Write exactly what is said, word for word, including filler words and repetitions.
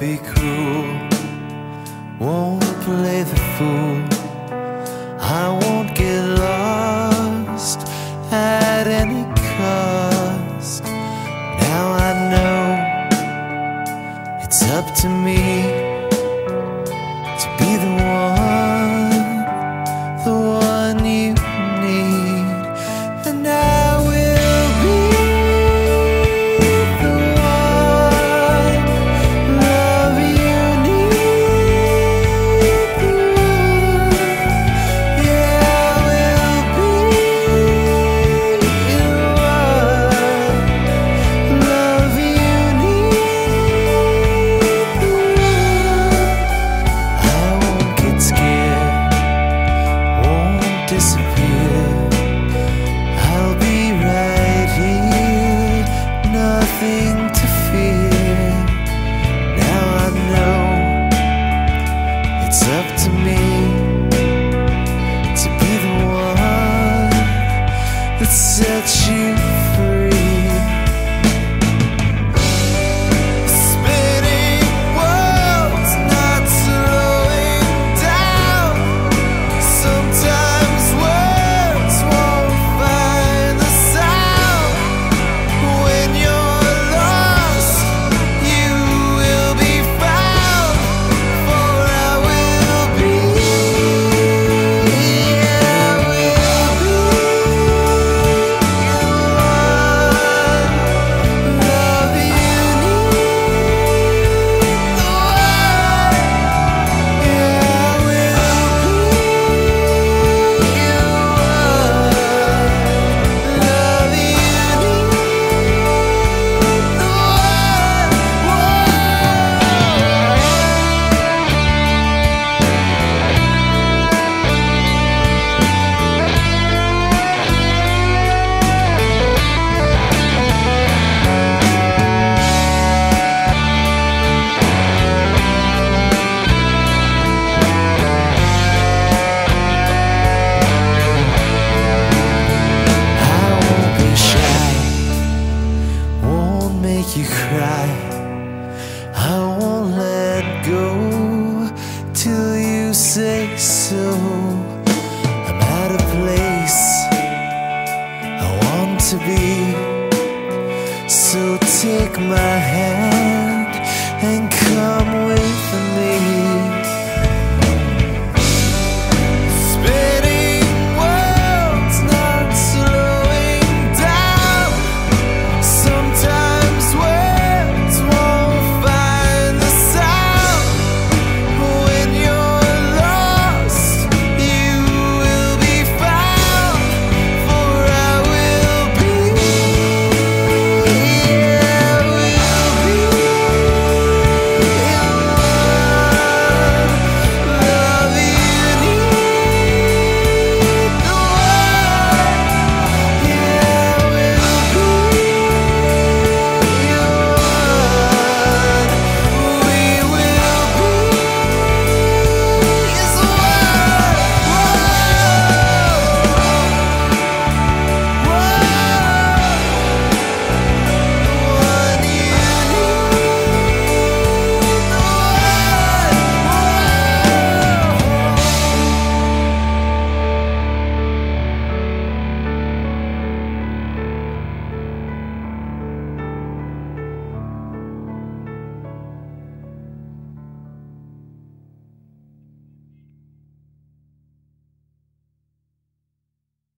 be cruel, won't play the fool. I won't get lost at any cost. Now I know it's up to me to be the one, the one you need. And I will be the one, love you need, the one. Yeah, I will be the one, love you need, the one. I won't get scared, won't disappear. I'll be right here, nothing to fear. Now I know it's up to me to be the one that sets you free. Spinning worlds, not slowing down. Sometimes words won't find the sound. When you're lost, you will be found. For I will be, I will be the one, love you need, the one. Yeah, I will be the one, love you need, the I won't be shy, won't make you cry. I won't let go till you say so. I'm at a place I want to be, so take my hand.